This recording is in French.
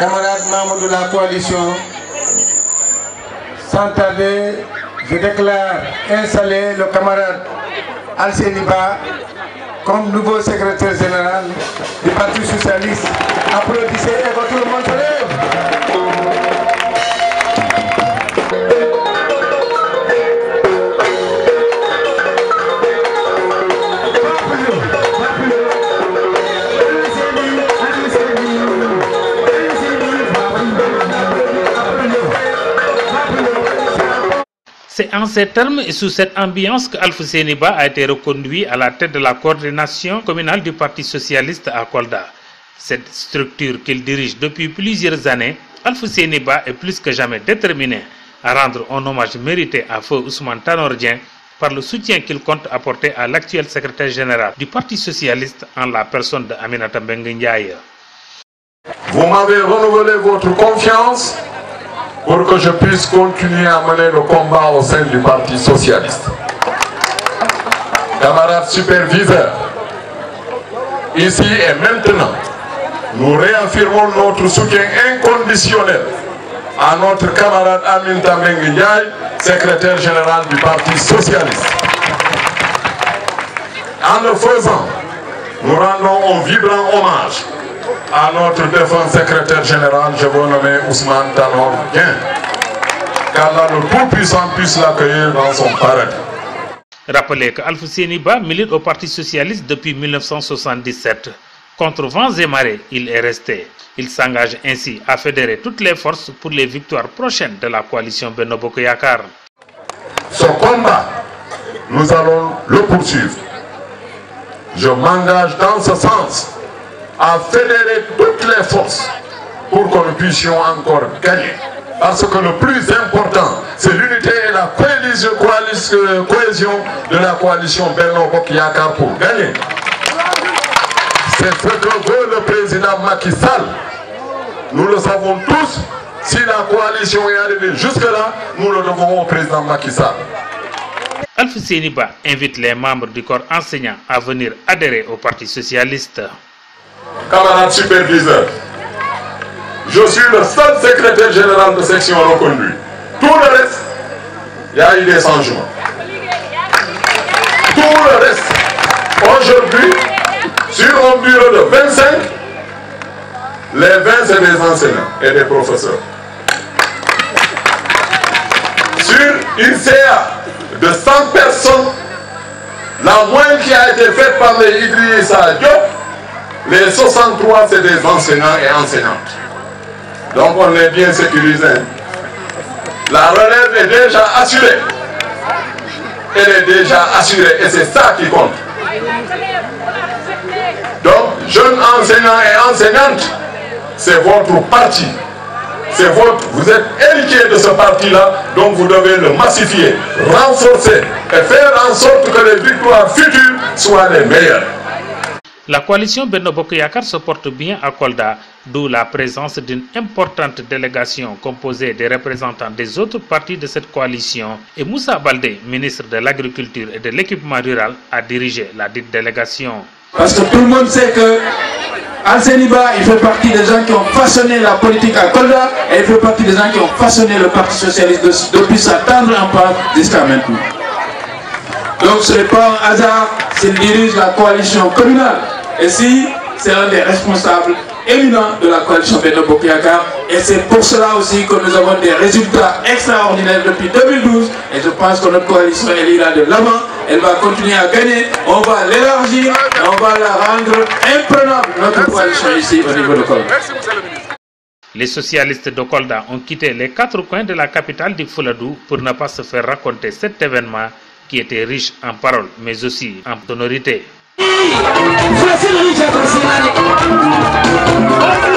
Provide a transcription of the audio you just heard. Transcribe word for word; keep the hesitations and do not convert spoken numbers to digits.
camarades membres de la coalition, sans tarder, je déclare installé le camarade Alseni Ba comme nouveau secrétaire général du Parti Socialiste. Applaudissez et que tout le monde se lève. C'est en ces termes et sous cette ambiance que Alfousseni Ba a été reconduit à la tête de la coordination communale du Parti Socialiste à Kolda. Cette structure qu'il dirige depuis plusieurs années, Alfousseni Ba est plus que jamais déterminé à rendre un hommage mérité à Feu Ousmane Tanor Dieng par le soutien qu'il compte apporter à l'actuel secrétaire général du Parti Socialiste en la personne de Aminata Mbengue Ndiaye. Vous m'avez renouvelé votre confiance pour que je puisse continuer à mener le combat au sein du Parti Socialiste. Camarades superviseurs, ici et maintenant, nous réaffirmons notre soutien inconditionnel à notre camarade Aminata Mbengue Ndiaye, secrétaire général du Parti Socialiste. En le faisant, nous rendons un vibrant hommage à notre défunt secrétaire général, je veux nommer Ousmane Tanor Dieng, qu'Allah le Tout-Puissant puisse l'accueillir dans son paradis. Rappelez que Alfousseni Ba milite au Parti Socialiste depuis mille neuf cent soixante-dix-sept. Contre vents et marées, il est resté. Il s'engage ainsi à fédérer toutes les forces pour les victoires prochaines de la coalition Benno Bokk Yakaar. Ce combat, nous allons le poursuivre. Je m'engage dans ce sens à fédérer toutes les forces pour que nous puissions encore gagner. Parce que le plus important, c'est l'unité et la cohésion, cohésion de la coalition Benno Bokk Yakaar pour gagner. C'est ce que veut le président Macky Sall. Nous le savons tous, si la coalition est arrivée jusque-là, nous le devons au président Macky Sall. Alfousseni Ba invite les membres du corps enseignant à venir adhérer au Parti Socialiste. Camarades superviseurs, je suis le seul secrétaire général de section reconduit. Tout le reste, il y a eu des changements. Tout le reste, aujourd'hui, sur un bureau de vingt-cinq, les vingt c'est des enseignants et des professeurs. Sur une C A de cent personnes, la moyenne qui a été faite par les Idrissa Diop, les soixante-trois, c'est des enseignants et enseignantes. Donc on est bien sécurisé. La relève est déjà assurée. Elle est déjà assurée et c'est ça qui compte. Donc, jeunes enseignants et enseignantes, c'est votre parti. C'est votre, vous êtes héritiers de ce parti-là, donc vous devez le massifier, renforcer et faire en sorte que les victoires futures soient les meilleures. La coalition Benno Bokk Yakaar se porte bien à Kolda, d'où la présence d'une importante délégation composée des représentants des autres partis de cette coalition. Et Moussa Baldé, ministre de l'Agriculture et de l'Équipement rural, a dirigé la dite délégation. Parce que tout le monde sait que Alfousseni Ba, il fait partie des gens qui ont façonné la politique à Kolda et il fait partie des gens qui ont façonné le Parti Socialiste de, depuis sa tendre enfance jusqu'à maintenant. Donc ce n'est pas un hasard s'il dirige la coalition communale. Et si c'est un des responsables éminents de la coalition Benno Bokk Yakaar. Et c'est pour cela aussi que nous avons des résultats extraordinaires depuis deux mille douze. Et je pense que notre coalition, elle ira de l'avant. Elle va continuer à gagner. On va l'élargir. Et on va la rendre imprenable, notre coalition ici au niveau de Kolda. Les socialistes de Kolda ont quitté les quatre coins de la capitale du Fouladou pour ne pas se faire raconter cet événement qui était riche en paroles mais aussi en tonalité. Voici le riche